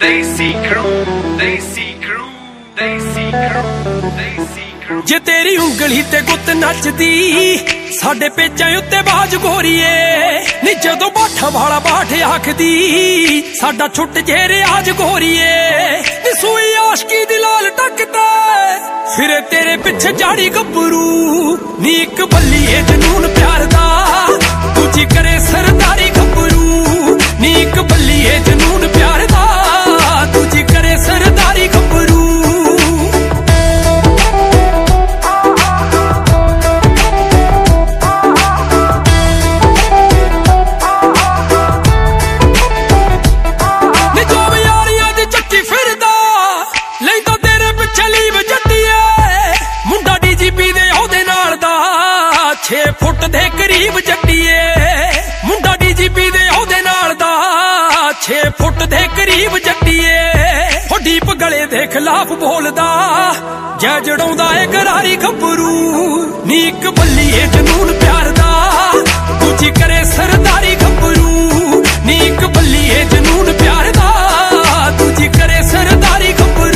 जे तेरी उंगली ते गुत नचदी साडे पेचां उत्ते बाज गोरीए नी जदों बाठा वाला बाट आखदी साडा छुट जे रियाज गोरीए नी सूई आशकी दी लाल टकदा फिर तेरे पिछे जाड़ी गब्बरू नी इक बल्लीए जनून प्यार दा दूजी करे सरदारी गब्बरू नी इक बल्लीए जनून प्यार दा दूजी करे सरदारी गब्बरू फुट दे करीब जट्टीए मुंडा डीजीपी दे ओहदे नाल दा 6 फुट दे करीब जट्टीए हो डीप गले दे खिलाफ बोलदा जै जड़ाउंदा ए गरारी गब्बरू नी इक बल्लीए जनून प्यार दा दूजी करे सरदारी गब्बरू नी इक बल्लीए जनून प्यार दा दूजी करे सरदारी गब्बरू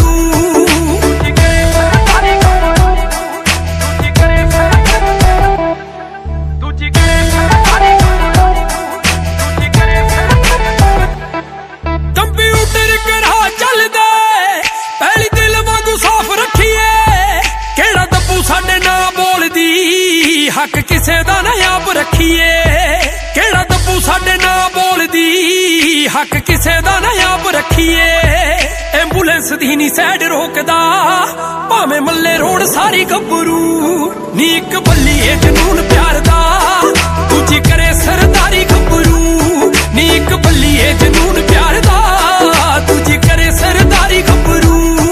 हक किसे दा ना आप रखिए केड़ा दब्बू साडे ना बोलदी हक किसे दा ना आप रखिए एंबुलेंस दी नी सैड रोकदा भावें मल्ले रोड सारी गब्बरू नी इक बल्लीए जनून प्यार दा दूजी करे सरदारी गब्बरू नी इक बल्लीए जनून प्यार दा दूजी करे सरदारी गब्बरू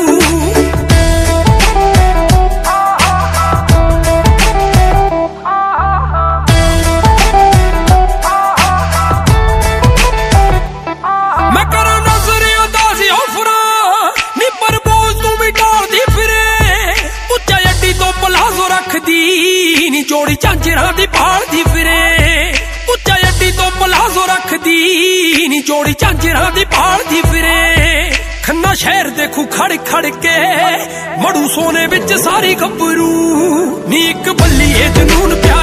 जोड़ी झांजरा दी भाल दी फिरे उच्चा अड्डी तो पलाजो रखदी नी जोड़ी झांजरा दी भाल दी फिरे खन्ना शहर देखू खड़ खड़ के मड़ू सोने विच सारी गब्बरू नी इक बल्लीए जनून प्यार